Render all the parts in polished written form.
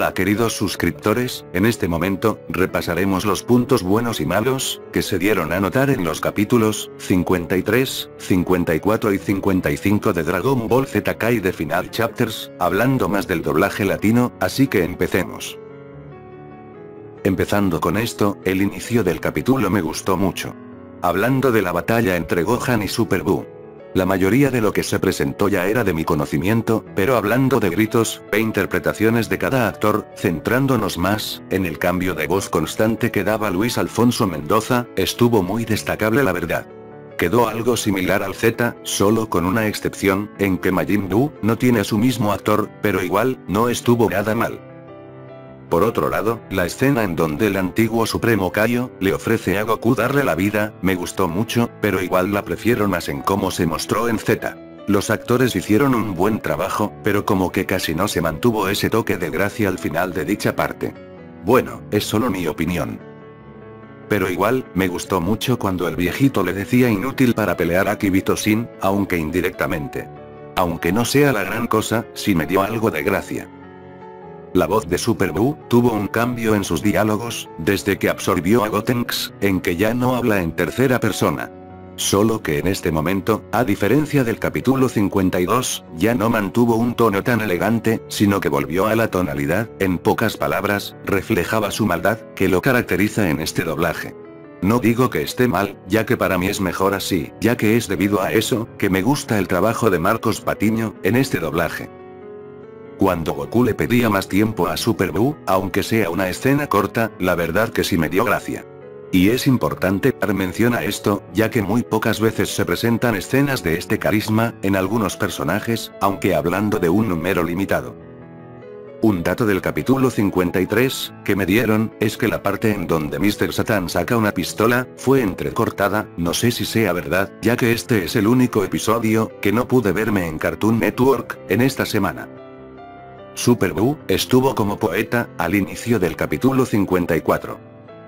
Hola queridos suscriptores, en este momento, repasaremos los puntos buenos y malos, que se dieron a notar en los capítulos 53, 54 y 55 de Dragon Ball Z Kai The Final Chapters, hablando más del doblaje latino, así que empecemos. Empezando con esto, el inicio del capítulo me gustó mucho. Hablando de la batalla entre Gohan y Super Buu. La mayoría de lo que se presentó ya era de mi conocimiento, pero hablando de gritos, e interpretaciones de cada actor, centrándonos más, en el cambio de voz constante que daba Luis Alfonso Mendoza, estuvo muy destacable la verdad. Quedó algo similar al Z, solo con una excepción, en que Majin Buu no tiene a su mismo actor, pero igual, no estuvo nada mal. Por otro lado, la escena en donde el antiguo Supremo Kaio le ofrece a Goku darle la vida, me gustó mucho, pero igual la prefiero más en cómo se mostró en Z. Los actores hicieron un buen trabajo, pero como que casi no se mantuvo ese toque de gracia al final de dicha parte. Bueno, es solo mi opinión. Pero igual, me gustó mucho cuando el viejito le decía inútil para pelear a Kibito Sin, aunque indirectamente. Aunque no sea la gran cosa, sí me dio algo de gracia. La voz de Super Buu tuvo un cambio en sus diálogos, desde que absorbió a Gotenks, en que ya no habla en tercera persona. Solo que en este momento, a diferencia del capítulo 52, ya no mantuvo un tono tan elegante, sino que volvió a la tonalidad, en pocas palabras, reflejaba su maldad, que lo caracteriza en este doblaje. No digo que esté mal, ya que para mí es mejor así, ya que es debido a eso, que me gusta el trabajo de Marcos Patiño, en este doblaje. Cuando Goku le pedía más tiempo a Super Buu, aunque sea una escena corta, la verdad que sí me dio gracia. Y es importante dar mención a esto, ya que muy pocas veces se presentan escenas de este carisma, en algunos personajes, aunque hablando de un número limitado. Un dato del capítulo 53, que me dieron, es que la parte en donde Mr. Satan saca una pistola, fue entrecortada, no sé si sea verdad, ya que este es el único episodio, que no pude verme en Cartoon Network, en esta semana. Super Buu estuvo como poeta, al inicio del capítulo 54.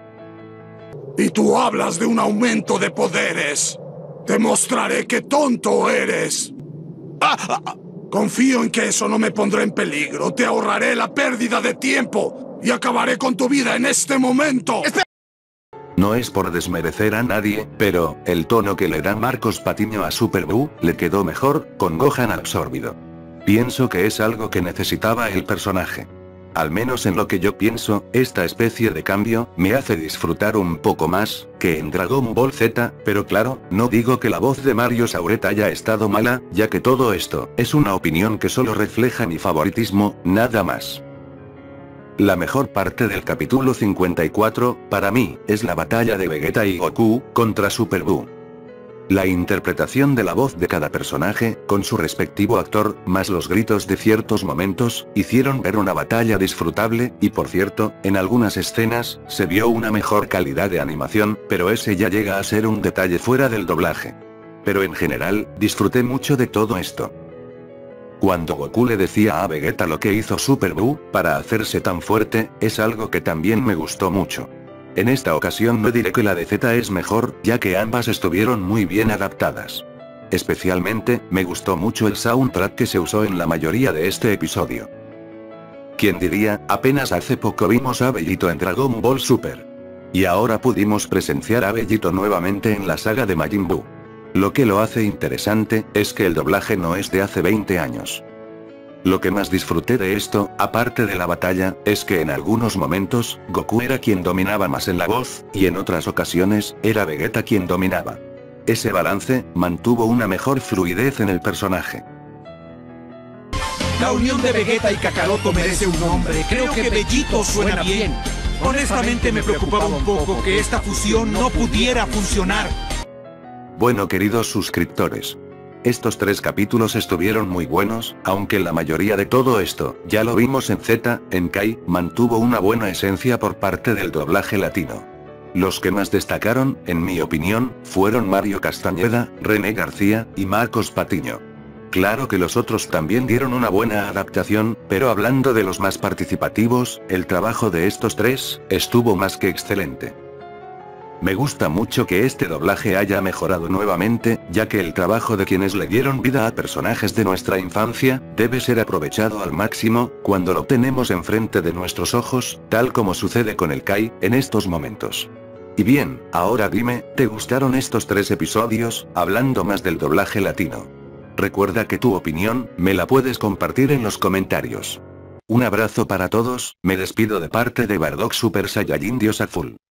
Y tú hablas de un aumento de poderes. Te mostraré qué tonto eres. Confío en que eso no me pondrá en peligro. Te ahorraré la pérdida de tiempo. Y acabaré con tu vida en este momento. No es por desmerecer a nadie, pero, el tono que le da Marcos Patiño a Super Buu, le quedó mejor, con Gohan absorbido. Pienso que es algo que necesitaba el personaje. Al menos en lo que yo pienso, esta especie de cambio, me hace disfrutar un poco más, que en Dragon Ball Z, pero claro, no digo que la voz de Mario Sauret haya estado mala, ya que todo esto, es una opinión que solo refleja mi favoritismo, nada más. La mejor parte del capítulo 54, para mí, es la batalla de Vegeta y Goku, contra Super Buu. La interpretación de la voz de cada personaje, con su respectivo actor, más los gritos de ciertos momentos, hicieron ver una batalla disfrutable, y por cierto, en algunas escenas, se vio una mejor calidad de animación, pero ese ya llega a ser un detalle fuera del doblaje. Pero en general, disfruté mucho de todo esto. Cuando Goku le decía a Vegeta lo que hizo Super Buu, para hacerse tan fuerte, es algo que también me gustó mucho. En esta ocasión no diré que la de Z es mejor, ya que ambas estuvieron muy bien adaptadas. Especialmente, me gustó mucho el soundtrack que se usó en la mayoría de este episodio. ¿Quién diría? Apenas hace poco vimos a Bellito en Dragon Ball Super. Y ahora pudimos presenciar a Bellito nuevamente en la saga de Majin Buu. Lo que lo hace interesante, es que el doblaje no es de hace 20 años. Lo que más disfruté de esto, aparte de la batalla, es que en algunos momentos, Goku era quien dominaba más en la voz, y en otras ocasiones, era Vegeta quien dominaba. Ese balance, mantuvo una mejor fluidez en el personaje. La unión de Vegeta y Kakaroto merece un nombre. Creo que Bellito suena bien. Honestamente me preocupaba un poco que esta fusión no pudiera funcionar. Bueno queridos suscriptores. Estos 3 capítulos estuvieron muy buenos, aunque la mayoría de todo esto, ya lo vimos en Z, en Kai, mantuvo una buena esencia por parte del doblaje latino. Los que más destacaron, en mi opinión, fueron Mario Castañeda, René García, y Marcos Patiño. Claro que los otros también dieron una buena adaptación, pero hablando de los más participativos, el trabajo de estos 3, estuvo más que excelente. Me gusta mucho que este doblaje haya mejorado nuevamente, ya que el trabajo de quienes le dieron vida a personajes de nuestra infancia, debe ser aprovechado al máximo, cuando lo tenemos enfrente de nuestros ojos, tal como sucede con el Kai, en estos momentos. Y bien, ahora dime, ¿te gustaron estos 3 episodios, hablando más del doblaje latino? Recuerda que tu opinión, me la puedes compartir en los comentarios. Un abrazo para todos, me despido de parte de Bardock Super Saiyajin Dios Azul.